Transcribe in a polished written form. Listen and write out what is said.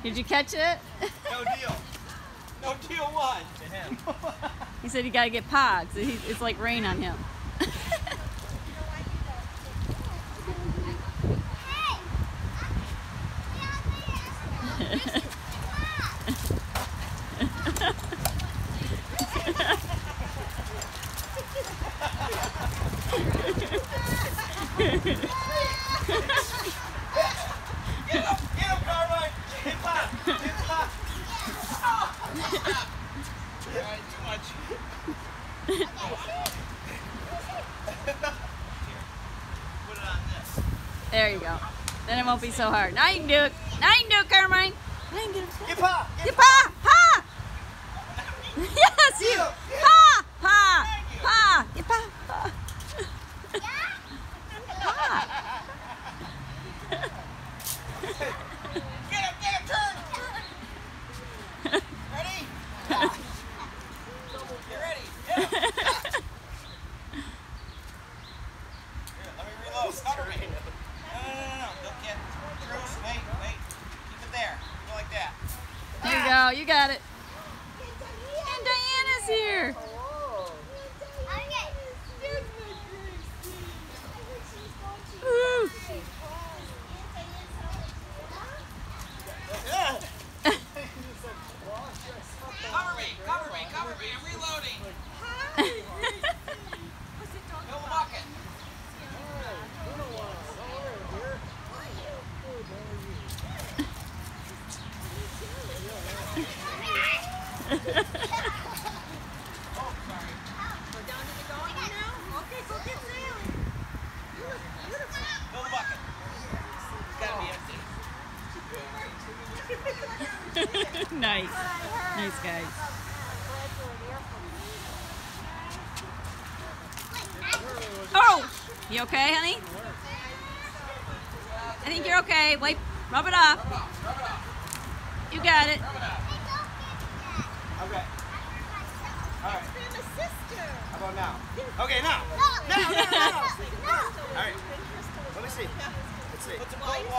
Did you catch it? No deal. No deal what? To him. He said you gotta get pogs. It's like rain on him. Get him, Carmine! Hit pop! Hit pop! Alright, too much. Put it on this. There you go. Then it won't be so hard. Now you can do it. Now you can do it, Carmine. Now you can get him. Get pop! Get pa! Pa! Yes, you! Pa! Pa! Pa! Get pa! Pa! Pa! Get him, turn! Ready? Get ready. Hit him. Here, let me reload. Cover me. No. Don't get Bruce, wait. Keep it there. Go like that. There you go. You got it. And Diana's here. Woo. Cover me. I'm reloading. Fill the bucket. Fill the bucket. It's gotta be empty. Nice. Nice, guys. Oh! You okay, honey? I think you're okay. Rub it off. You got it. Okay. All right. How about now? Okay, now. Now. All right. Let me see. Let's see.